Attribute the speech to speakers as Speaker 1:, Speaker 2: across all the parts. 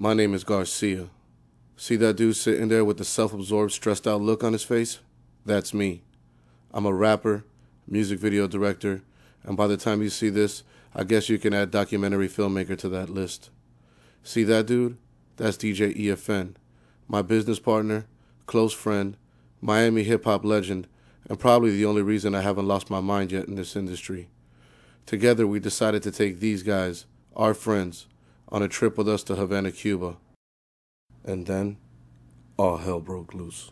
Speaker 1: My name is Garcia. See that dude sitting there with the self-absorbed, stressed-out look on his face? That's me. I'm a rapper, music video director, and by the time you see this, I guess you can add documentary filmmaker to that list. See that dude? That's DJ EFN, my business partner, close friend, Miami hip-hop legend, and probably the only reason I haven't lost my mind yet in this industry. Together, we decided to take these guys, our friends, on a trip with us to Havana, Cuba. And then, all hell broke loose.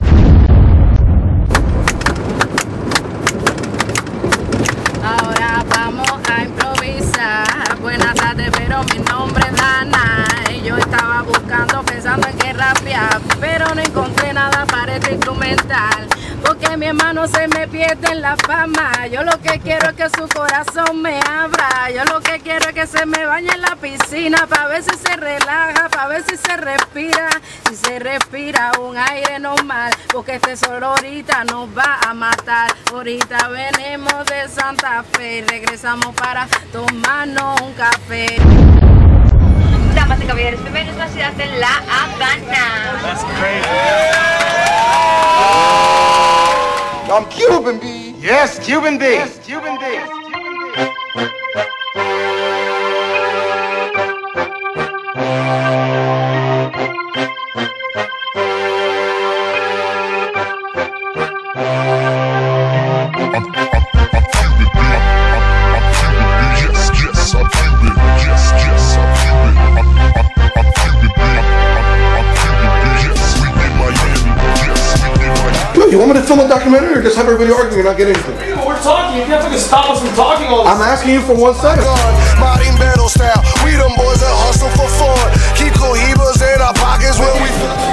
Speaker 2: Ahora vamos a improvisar. Buenas tardes, pero mi nombre es Dana. Y yo estaba buscando, pensando en qué rapear, pero no encontré nada para este instrumental. Porque mi hermano se me pierde en la fama. Yo lo que quiero es que su corazón me abra. Yo lo que quiero es que se me bañe en la piscina, para ver si se relaja, para ver si se respira. Si se respira un aire normal, porque este sol ahorita nos va a matar. Ahorita venimos de Santa Fe y regresamos para tomarnos un café.
Speaker 3: Damas y caballeros, bienvenidos a la ciudad de La Habana.
Speaker 4: That's crazy.
Speaker 5: I'm Cuban B.
Speaker 4: Yes, Cuban B. Yes, Cuban B. Yes, Cuban B.
Speaker 5: You want me to film a documentary or just have everybody arguing and not get anything?
Speaker 6: Yeah, we're talking. You can't fucking stop us from talking all this.
Speaker 5: I'm asking you for 1 second.
Speaker 7: Modern battle style. We them boys that hustle for fun. Keep cohibas in our pockets when we.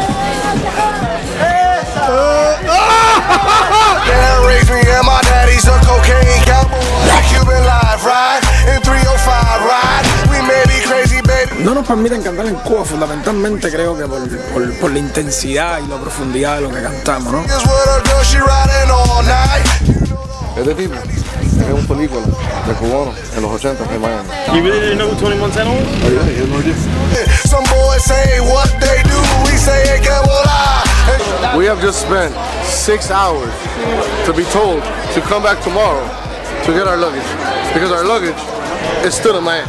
Speaker 7: Dad raised me and my daddy's a cocaine cowboy. Cuban life ride in 305 ride. We may be crazy, baby.
Speaker 8: No nos permiten cantar en Cuba, fundamentalmente creo que por la intensidad y la profundidad de lo que cantamos, ¿no?
Speaker 5: Este tipo es un película de cubano en los 80 en Miami.
Speaker 6: You really didn't know who Tony Montana was?
Speaker 5: Oh yeah, you know this.
Speaker 7: Some boys say what they do, we say que volar.
Speaker 1: We have just spent 6 hours to be told to come back tomorrow to get our luggage, because our luggage is still in Miami.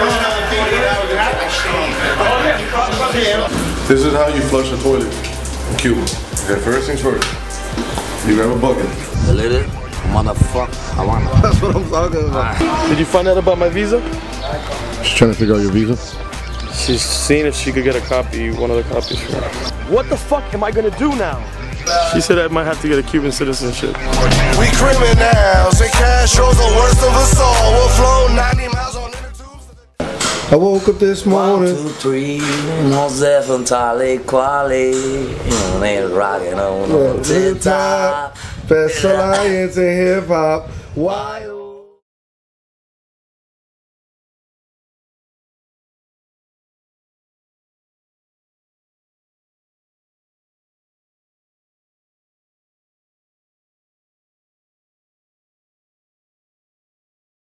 Speaker 1: This is how you flush a toilet in Cuba. Okay, first things first, you grab a bucket.
Speaker 9: A little motherfucker Havana.
Speaker 5: That's what I'm talking about.
Speaker 6: Did you find out about my visa?
Speaker 1: She's trying to figure out your visa.
Speaker 6: She's seeing if she could get a copy, one of the copies for me. What the fuck am I gonna do now? She said I might have to get a Cuban citizenship.
Speaker 7: We criminals and Castro's the worst of us all. We'll flow 90 miles on
Speaker 5: I woke up this morning.
Speaker 9: 1, 2, 3, Jose Fontale Quali, they're rocking on the top.
Speaker 5: Best alliance in hip hop. Why?